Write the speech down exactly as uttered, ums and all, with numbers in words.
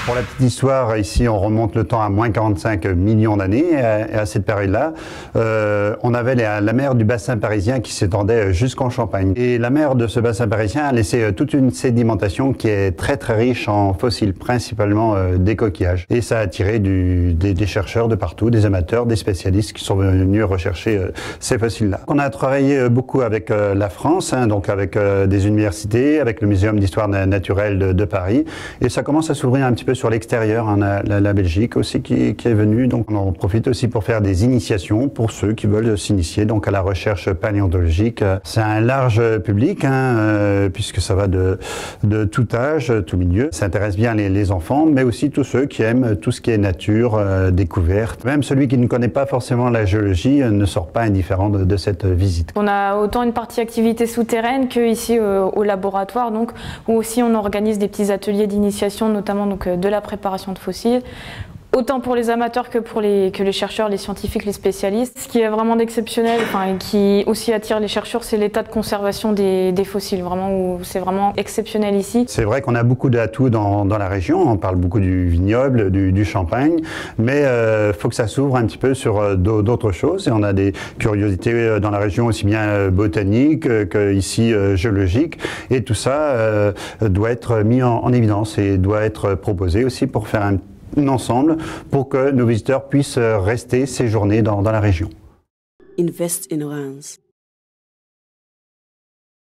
Pour la petite histoire, ici on remonte le temps à moins quarante-cinq millions d'années, et à cette période-là, euh, on avait la, la mer du bassin parisien qui s'étendait jusqu'en Champagne. Et la mer de ce bassin parisien a laissé toute une sédimentation qui est très très riche en fossiles, principalement euh, des coquillages. Et ça a attiré du, des, des chercheurs de partout, des amateurs, des spécialistes qui sont venus rechercher euh, ces fossiles-là. On a travaillé beaucoup avec euh, la France, hein, donc avec euh, des universités, avec le Muséum d'histoire naturelle de, de Paris, et ça commence à s'ouvrir un petit peu sur l'extérieur, hein, la, la, la Belgique aussi qui, qui est venue, donc on en profite aussi pour faire des initiations pour ceux qui veulent s'initier donc à la recherche paléontologique. C'est un large public, hein, euh, puisque ça va de, de tout âge, tout milieu. Ça intéresse bien les, les enfants, mais aussi tous ceux qui aiment tout ce qui est nature, euh, découverte. Même celui qui ne connaît pas forcément la géologie euh, ne sort pas indifférent de, de cette visite. On a autant une partie activité souterraine que ici euh, au laboratoire, donc où aussi on organise des petits ateliers d'initiation, notamment donc euh, de la préparation de fossiles, autant pour les amateurs que pour les, que les chercheurs, les scientifiques, les spécialistes. Ce qui est vraiment d'exceptionnel, enfin, et qui aussi attire les chercheurs, c'est l'état de conservation des, des fossiles, vraiment, où c'est vraiment exceptionnel ici. C'est vrai qu'on a beaucoup d'atouts dans, dans la région, on parle beaucoup du vignoble, du, du champagne, mais il euh, faut que ça s'ouvre un petit peu sur euh, d'autres choses, et on a des curiosités dans la région aussi bien euh, botaniques euh, qu'ici euh, géologiques, et tout ça euh, doit être mis en, en évidence et doit être proposé aussi pour faire un ensemble pour que nos visiteurs puissent rester séjourner dans, dans la région. Invest in Reims.